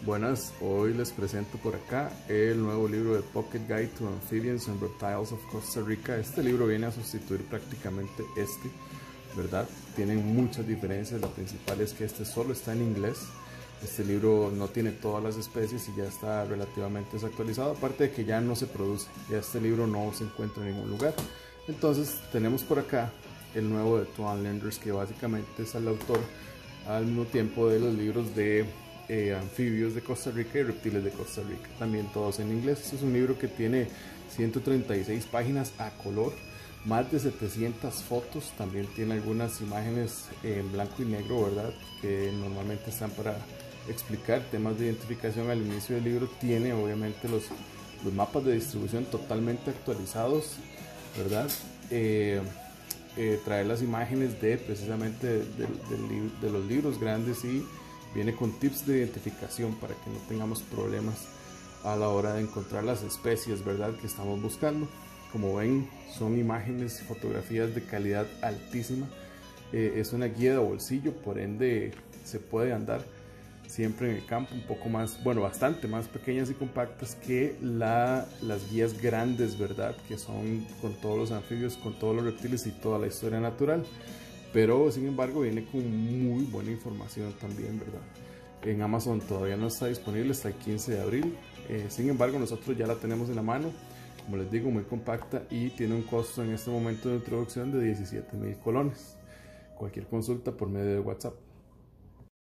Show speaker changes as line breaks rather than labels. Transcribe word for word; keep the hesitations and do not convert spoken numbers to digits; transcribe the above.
Buenas, hoy les presento por acá el nuevo libro de Pocket Guide to Amphibians and Reptiles of Costa Rica. Este libro viene a sustituir prácticamente este, ¿verdad? Tienen muchas diferencias, la principal es que este solo está en inglés. Este libro no tiene todas las especies y ya está relativamente desactualizado, aparte de que ya no se produce, ya este libro no se encuentra en ningún lugar. Entonces tenemos por acá el nuevo de Tuan Lenders, que básicamente es el autor al mismo tiempo de los libros de eh, anfibios de Costa Rica y reptiles de Costa Rica, también todos en inglés. Este es un libro que tiene ciento treinta y seis páginas a color, más de setecientas fotos, también tiene algunas imágenes en blanco y negro, ¿verdad?, que normalmente están para explicar temas de identificación. Al inicio del libro tiene obviamente los, los mapas de distribución totalmente actualizados, ¿verdad? Eh, eh, trae las imágenes de precisamente de, de, de, de los libros grandes y viene con tips de identificación para que no tengamos problemas a la hora de encontrar las especies, ¿verdad?, que estamos buscando. Como ven, son imágenes y fotografías de calidad altísima. Eh, es una guía de bolsillo, por ende se puede andar siempre en el campo, un poco más, bueno, bastante más pequeñas y compactas que la, las guías grandes, ¿verdad?, que son con todos los anfibios, con todos los reptiles y toda la historia natural. Pero sin embargo viene con muy buena información también, ¿verdad? En Amazon todavía no está disponible hasta el quince de abril. Eh, sin embargo, nosotros ya la tenemos en la mano, como les digo, muy compacta, y tiene un costo en este momento de introducción de diecisiete mil colones. Cualquier consulta por medio de WhatsApp.